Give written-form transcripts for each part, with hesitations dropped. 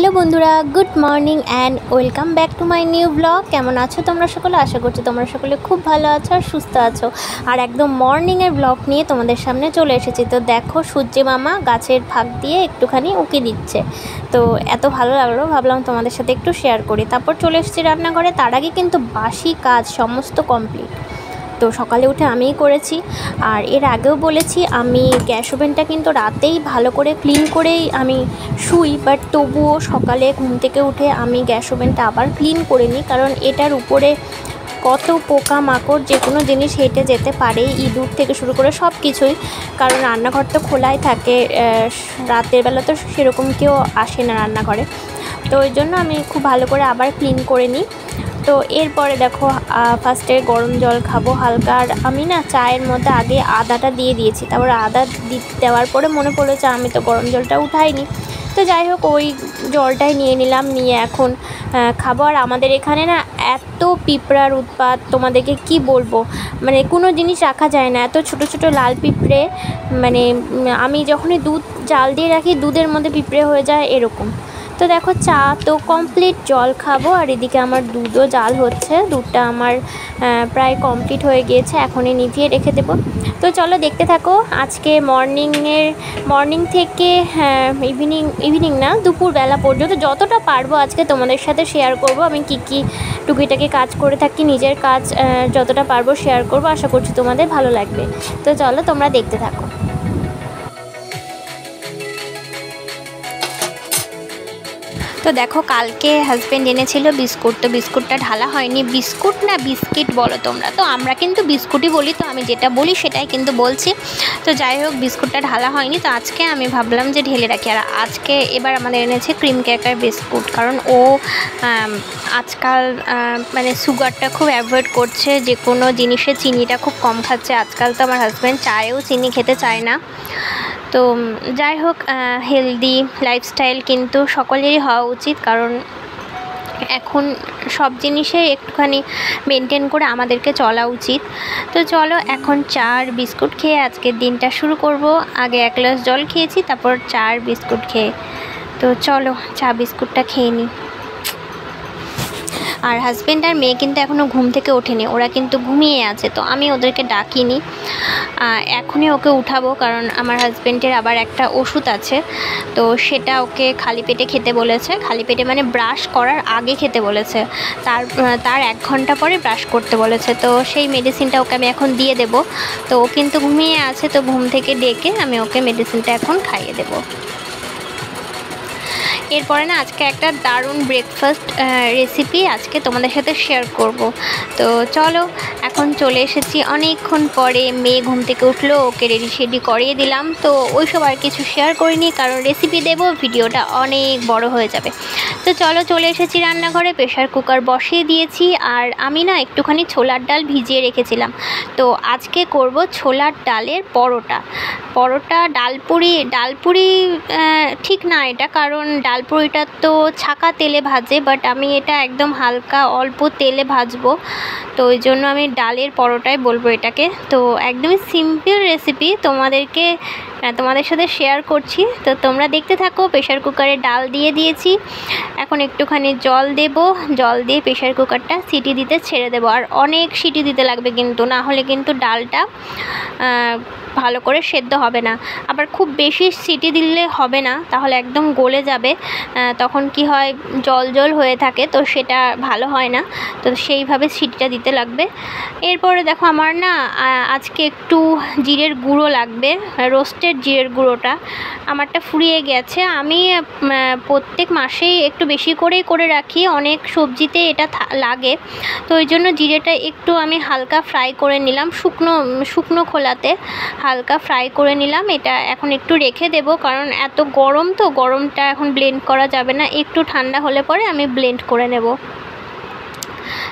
Hello বন্ধুরা, good morning and welcome back to my new blog. কেমন আছো তোমরা সকলে? আশা করছি তোমরা সকলে খুব ভালো আছো আর সুস্থ আছো। আর একদম মর্নিংয়ের ব্লগ নিয়ে তোমাদের সামনে চলে এসেছি। তো দেখো, সূর্য মামা গাছের ফাঁক দিয়ে একটুখানি উঁকি দিচ্ছে। তো এত ভালো লাগলো, ভাবলাম তোমাদের সাথে একটু শেয়ার করি। তারপর চলে এসেছি রান্নাঘরে। তার আগে কিন্তু বাসি কাজ সমস্ত কমপ্লিট। তো সকালে উঠে আমিই করেছি। আর এর আগেও বলেছি, আমি গ্যাস ওভেনটা কিন্তু রাতেই ভালো করে ক্লিন করেই আমি শুই, বাট তবুও সকালে ঘুম থেকে উঠে আমি গ্যাস ওভেনটা আবার ক্লিন করে নিই, কারণ এটার উপরে কত পোকা মাকড় যে কোনো জিনিস হেঁটে যেতে পারে, ইঁদুর থেকে শুরু করে সব কিছুই। কারণ রান্নাঘর তো খোলাই থাকে, রাতের বেলা তো সেরকম কেউ আসে না রান্নাঘরে। তো ওই জন্য আমি খুব ভালো করে আবার ক্লিন করে নিই। তো এরপরে দেখো, ফার্স্টে গরম জল খাবো হালকা। আর আমি না চায়ের মধ্যে আগে আদাটা দিয়ে দিয়েছি, তারপর আদা দেওয়ার পরে মনে পড়েছে আমি তো গরম জলটা উঠাইনি। তো যাই হোক, ওই জলটাই নিয়ে নিলাম, নিয়ে এখন খাবো। আর আমাদের এখানে না এত পিঁপড়ার উৎপাত, তোমাদেরকে কি বলবো, মানে কোনো জিনিস রাখা যায় না, এত ছোট ছোট লাল পিঁপড়ে। মানে আমি যখনই দুধ জাল দিয়ে রাখি, দুধের মধ্যে পিঁপড়ে হয়ে যায় এরকম। তো দেখো, চা তো কমপ্লিট, জল খাবো। আর এদিকে আমার দুধও জাল হচ্ছে, দুধটা আমার প্রায় কমপ্লিট হয়ে গিয়েছে, এখনই নিভিয়ে রেখে দেবো। তো চলো দেখতে থাকো। আজকে মর্নিং থেকে ইভিনিং না, দুপুরবেলা পর্যন্ত যতটা পারবো আজকে তোমাদের সাথে শেয়ার করব। আমি কী টুকিটাকি কাজ করে থাকি, নিজের কাজ যতটা পারবো শেয়ার করব। আশা করছি তোমাদের ভালো লাগবে। তো চলো তোমরা দেখতে থাকো। তো দেখো, কালকে হাজব্যান্ড এনেছিল বিস্কুট। তো বিস্কুটটা ঢালা হয়নি, বিস্কুট না বিস্কিট বলো তোমরা, তো আমরা কিন্তু বিস্কুটই বলি, তো আমি যেটা বলি সেটাই কিন্তু বলছি। তো যাই হোক, বিস্কুটটা ঢালা হয়নি, তো আজকে আমি ভাবলাম যে ঢেলে রাখি। আর আজকে এবার আমাদের এনেছে ক্রিম ক্র্যাকার বিস্কুট, কারণ ও আজকাল মানে সুগারটা খুব অ্যাভয়েড করছে, যে কোনো জিনিসে চিনিটা খুব কম খাচ্ছে। আজকাল তো আমার হাজব্যান্ড চায়েও চিনি খেতে চায় না। তো যাই হোক, হেলদি লাইফস্টাইল কিন্তু সকলেরই হওয়া উচিত, কারণ এখন সব জিনিসে একটুখানি মেনটেন করে আমাদেরকে চলা উচিত। তো চলো, এখন চা আর বিস্কুট খেয়ে আজকের দিনটা শুরু করব। আগে এক গ্লাস জল খেয়েছি, তারপর চা আর বিস্কুট খেয়ে। তো চলো চা বিস্কুটটা খেয়ে নিই। আর হাজব্যান্ড আর মেয়ে কিন্তু এখনও ঘুম থেকে ওঠেনি, ওরা কিন্তু ঘুমিয়ে আছে। তো আমি ওদেরকে ডাকিনি, এখনই ওকে উঠাবো, কারণ আমার হাজব্যান্ডের আবার একটা ওষুধ আছে, তো সেটা ওকে খালি পেটে খেতে বলেছে। খালি পেটে মানে ব্রাশ করার আগে খেতে বলেছে, তার 1 ঘন্টা পরে ব্রাশ করতে বলেছে। তো সেই মেডিসিনটা ওকে আমি এখন দিয়ে দেব। তো ও কিন্তু ঘুমিয়ে আছে, তো ঘুম থেকে ডেকে আমি ওকে মেডিসিনটা এখন খাইয়ে দেবো। এরপরে না, আজকে একটা দারুণ ব্রেকফাস্ট রেসিপি আজকে তোমাদের সাথে শেয়ার করব। তো চলো, এখন চলে এসেছি অনেকক্ষণ পরে। মেয়ে ঘুম থেকে উঠলো, ওকে রেডি করিয়ে দিলাম। তো ওইসব আর কিছু শেয়ার করিনি, কারণ রেসিপি দেবো, ভিডিওটা অনেক বড় হয়ে যাবে। তো চলো, চলে এসেছি রান্নাঘরে, প্রেশার কুকার বসিয়ে দিয়েছি। আর আমি না একটুখানি ছোলার ডাল ভিজিয়ে রেখেছিলাম। তো আজকে করব ছোলার ডালের পরোটা। ডালপুরি ঠিক না এটা, কারণ ডালপুরিটা তো ছাকা তেলে ভাজে, বাট আমি এটা একদম হালকা অল্প তেলে ভাজবো। তো ওই জন্য আমি ডালের পরোটাই বলবো এটাকে। তো একদমই সিম্পল রেসিপি তোমাদের সাথে শেয়ার করছি। তো তোমরা দেখতে থাকো। প্রেশার কুকারে ডাল দিয়ে দিয়েছি, এখন একটুখানি জল দিয়ে প্রেশার কুকারটা সিটি দিতে ছেড়ে দেবো। আর অনেক সিটি দিতে লাগবে কিন্তু, না হলে কিন্তু ডালটা ভালো করে সেদ্ধ হবে না। আবার খুব বেশি সিটি দিলে হবে না, তাহলে একদম গলে যাবে, তখন কি হয়, জল হয়ে থাকে, তো সেটা ভালো হয় না। তো সেইভাবে সিটিটা দিতে লাগবে। এরপরে দেখো, আমার না আজকে একটু জিরের গুঁড়ো লাগবে, রোস্টেড জিরের গুঁড়োটা আমারটা ফুরিয়ে গেছে। আমি প্রত্যেক মাসেই একটু বেশি করেই করে রাখি, অনেক সবজিতে এটা লাগে। তো ওই জন্য জিরেটা একটু আমি হালকা ফ্রাই করে নিলাম, শুকনো খোলাতে হালকা ফ্রাই করে নিলাম। এটা এখন একটু রেখে দেব, কারণ এত গরম, তো গরমটা এখন ব্লেন্ড করা যাবে না, একটু ঠান্ডা হলে পরে আমি ব্লেন্ড করে নেব।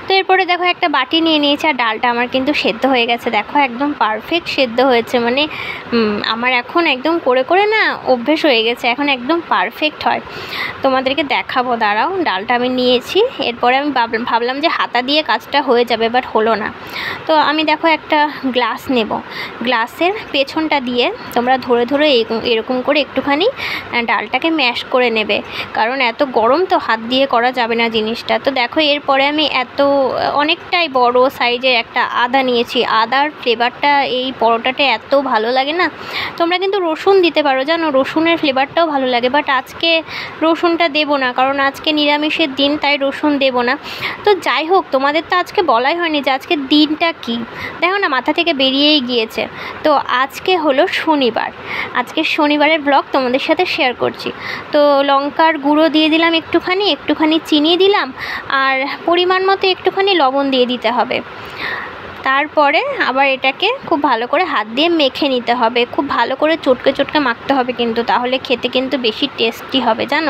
তো এরপরে দেখো একটা বাটি নিয়ে নিয়েছি, আর ডালটা আমার কিন্তু সেদ্ধ হয়ে গেছে। দেখো একদম পারফেক্ট সেদ্ধ হয়েছে, মানে আমার এখন একদম করে করে না অভ্যেস হয়ে গেছে, এখন একদম পারফেক্ট হয়। তোমাদেরকে দেখাবো, দাঁড়াও। ডালটা আমি নিয়েছি, এরপরে আমি ভাবলাম যে হাতা দিয়ে কাজটা হয়ে যাবে, বাট হলো না। তো আমি দেখো একটা গ্লাস নেব, গ্লাসের পেছনটা দিয়ে তোমরা ধরে ধরে এরকম করে একটুখানি ডালটাকে ম্যাশ করে নেবে, কারণ এত গরম তো হাত দিয়ে করা যাবে না জিনিসটা। তো দেখো এরপরে আমি অনেকটাই বড় সাইজের একটা আদা নিয়েছি। আদার ফ্লেভারটা এই পরোটাটা এত ভালো লাগে না। তোমরা কিন্তু রসুন দিতে পারো, জানো, রসুনের ফ্লেভারটাও ভালো লাগে, বাট আজকে রসুনটা দেবো না, কারণ আজকে নিরামিষের দিন, তাই রসুন দেবো না। তো যাই হোক, তোমাদের তো আজকে বলাই হয়নি যে আজকে দিনটা কি, দেখো না মাথা থেকে বেরিয়েই গিয়েছে। তো আজকে হলো শনিবার, আজকে শনিবারের ব্লগ তোমাদের সাথে শেয়ার করছি। তো লঙ্কার গুঁড়ো দিয়ে দিলাম একটুখানি চিনি দিলাম, আর পরিমাণ মতো একটুখানি লবণ দিয়ে দিতে হবে। তারপরে আবার এটাকে খুব ভালো করে হাত দিয়ে মেখে নিতে হবে, খুব ভালো করে চটকে চটকে মাখতে হবে কিন্তু, তাহলে খেতে কিন্তু বেশি টেস্টি হবে, জানো।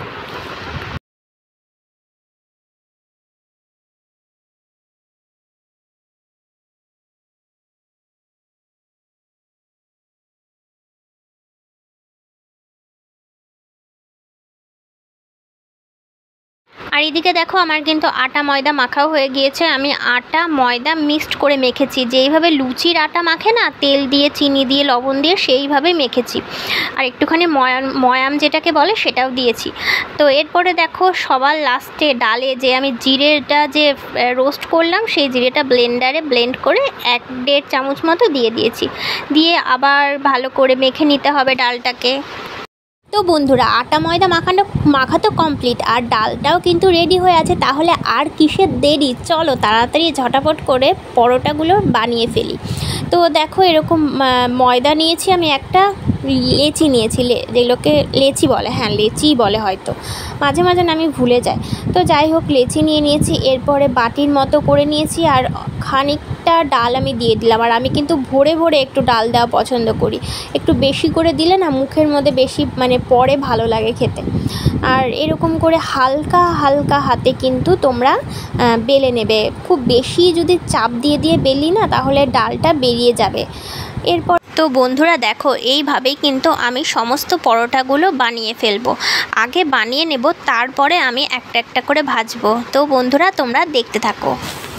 আর এদিকে দেখো আমার কিন্তু আটা ময়দা মাখাও হয়ে গিয়েছে। আমি আটা ময়দা মিক্সড করে মেখেছি, যেইভাবে লুচির আটা মাখে না, তেল দিয়ে চিনি দিয়ে লবণ দিয়ে, সেইভাবেই মেখেছি। আর একটুখানি ময়াম যেটাকে বলে সেটাও দিয়েছি। তো এরপরে দেখো সবার লাস্টে ডালে যে আমি জিরেটা যে রোস্ট করলাম, সেই জিরেটা ব্লেন্ডারে ব্লেন্ড করে 1-1.5 চামচ মতো দিয়ে দিয়েছি। দিয়ে আবার ভালো করে মেখে নিতে হবে ডালটাকে। তো বন্ধুরা, আটা ময়দা মাখা তো কমপ্লিট, আর ডালটাও কিন্তু রেডি হয়ে আছে। তাহলে আর কিসের দেরি, চলো তাড়াতাড়ি ঝটাপট করে পরোটাগুলো বানিয়ে ফেলি। তো দেখো এরকম ময়দা নিয়েছি আমি, একটা লেচি নিয়েছি, যেগুলোকে লেচি বলে, হ্যাঁ লেচিই বলে হয়তো, মাঝে মাঝে না আমি ভুলে যাই। তো যাই হোক, লেচি নিয়ে নিয়েছি, এরপরে বাটির মতো করে নিয়েছি, আর খানিকটা ডাল আমি দিয়ে দিলাম। আর আমি কিন্তু ভরে ভরে একটু ডাল দেওয়া পছন্দ করি, একটু বেশি করে দিলে না মুখের মধ্যে বেশি মানে পরে ভালো লাগে খেতে। আর এরকম করে হালকা হালকা হাতে কিন্তু তোমরা বেলে নেবে। খুব বেশি যদি চাপ দিয়ে দিয়ে বেলি না, তাহলে ডালটা বেরিয়ে যাবে। এরপর তো বন্ধুরা দেখো, এইভাবেই কিন্তু আমি সমস্ত পরোটাগুলো বানিয়ে ফেলবো। আগে বানিয়ে নেব, তারপরে আমি একটা একটা করে ভাজবো। তো বন্ধুরা তোমরা দেখতে থাকো।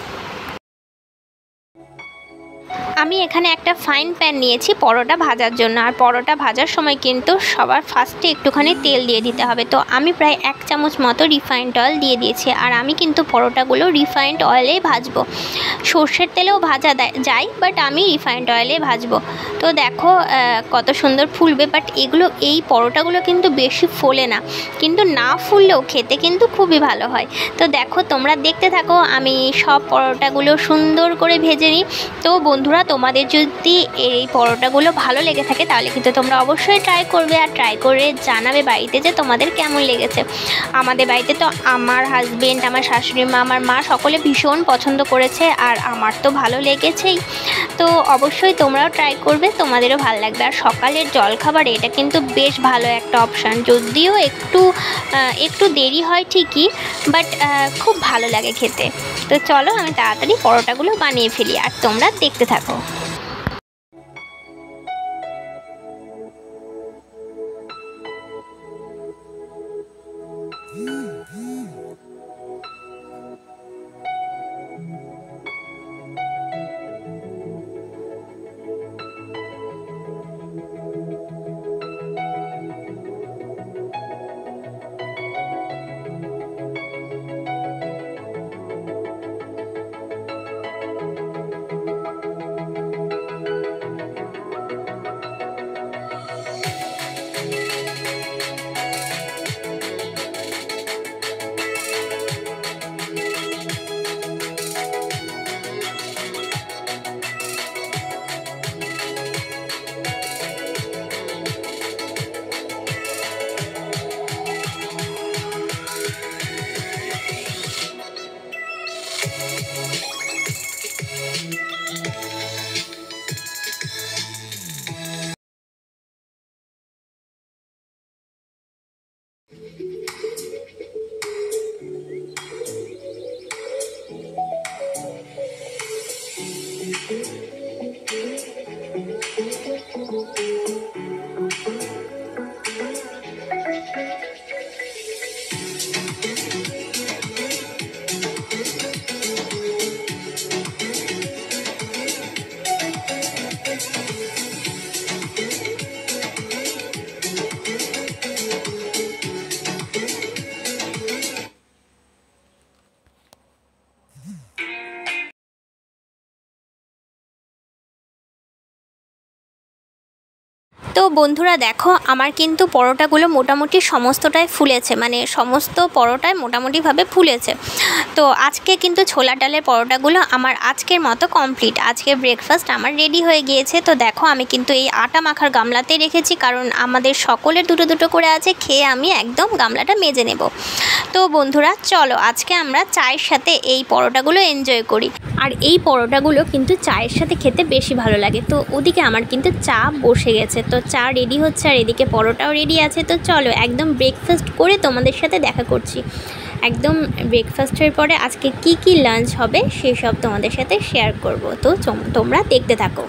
আমি এখানে একটা ফাইন প্যান নিয়েছি পরোটা ভাজার জন্য, আর পরোটা ভাজার সময় কিন্তু সবার ফার্স্টে একটুখানি তেল দিয়ে দিতে হবে। তো আমি প্রায় 1 চামচ মতো রিফাইন্ড অয়েল দিয়ে দিয়েছি, আর আমি কিন্তু পরোটাগুলো রিফাইন্ড অয়েলেই ভাজবো। সর্ষের তেলেও ভাজা যায়, বাট আমি রিফাইন্ড অয়েলে ভাজবো। তো দেখো কত সুন্দর ফুলবে, বাট এই পরোটাগুলো কিন্তু বেশি ফোলে না, কিন্তু না ফুললেও খেতে কিন্তু খুবই ভালো হয়। তো দেখো তোমরা দেখতে থাকো, আমি সব পরোটাগুলো সুন্দর করে ভেজে নিই। তো বন্ধুরা, তোমাদের যদি এই পরোটাগুলো ভালো লেগে থাকে, তাহলে কিন্তু তোমরা অবশ্যই ট্রাই করবে, আর ট্রাই করে জানাবে বাড়িতে যে তোমাদের কেমন লেগেছে। আমাদের বাড়িতে তো আমার হাজবেন্ড, আমার শাশুড়ি মা, আমার মা সকলে ভীষণ পছন্দ করেছে, আর আমার তো ভালো লেগেছেই। তো অবশ্যই তোমরাও ট্রাই করবে, তোমাদেরও ভালো লাগবে। আর সকালের জলখাবারে এটা কিন্তু বেশ ভালো একটা অপশান, যদিও একটু দেরি হয় ঠিকই, বাট খুব ভালো লাগে খেতে। তো চলো আমি তাড়াতাড়ি পরোটাগুলো বানিয়ে ফেলি, আর তোমরা দেখতে থাকো। তো বন্ধুরা দেখো, আমার কিন্তু পরোটাগুলো মোটামুটি সমস্তটাই ফুলেছে, মানে সমস্ত পরোটায় মোটামুটিভাবে ফুলেছে। তো আজকে কিন্তু ছোলা ডালের পরোটাগুলো আমার আজকের মতো কমপ্লিট। আজকের ব্রেকফাস্ট আমার রেডি হয়ে গিয়েছে। তো দেখো, আমি কিন্তু এই আটা মাখার গামলাতেই রেখেছি, কারণ আমাদের সকলের দুটো দুটো করে আছে, খেয়ে আমি একদম গামলাটা মেজে নেব। তো বন্ধুরা চলো, আজকে আমরা চায়ের সাথে এই পরোটাগুলো এনজয় করি। আর এই পরোটাগুলো কিন্তু চায়ের সাথে খেতে বেশি ভালো লাগে। তো ওদিকে আমার কিন্তু চা বসে গেছে, তো চা রেডি হচ্ছে আর এদিকে পরোটাও রেডি আছে। তো চলো একদম ব্রেকফাস্ট করে তোমাদের সাথে দেখা করছি। একদম ব্রেকফাস্টের পরে আজকে কি কি লাঞ্চ হবে সেই সব তোমাদের সাথে শেয়ার করব। তো তোমরা দেখতে থাকো।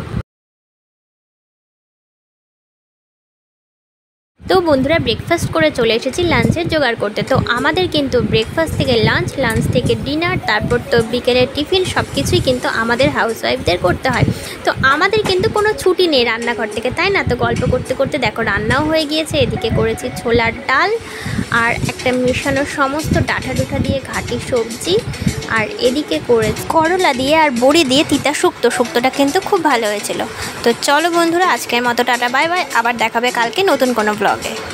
তো বন্ধুরা, ব্রেকফাস্ট করে চলে এসেছি লাঞ্চের জোগাড় করতে। তো আমাদের কিন্তু ব্রেকফাস্ট থেকে লাঞ্চ, লাঞ্চ থেকে ডিনার, তারপর তো বিকেলের টিফিন, সব কিছুই কিন্তু আমাদের হাউসওয়াইফদের করতে হয়। তো আমাদের কিন্তু কোনো ছুটি নেই রান্নাঘর থেকে, তাই না? তো গল্প করতে করতে দেখো রান্নাও হয়ে গিয়েছে। এদিকে করেছি ছোলার ডাল আর একটা মেশানো সমস্ত ডাঁটা ডুটা দিয়ে ঘাটি সবজি, আর এদিকে করেছি করলা দিয়ে আর বড়ি দিয়ে তিতা শুক্তো। শুক্তোটা কিন্তু খুব ভালো হয়েছিল। তো চলো বন্ধুরা, আজকের মতো টাটা বাই বাই, আবার দেখাবে কালকে নতুন কোনো ব্লগে।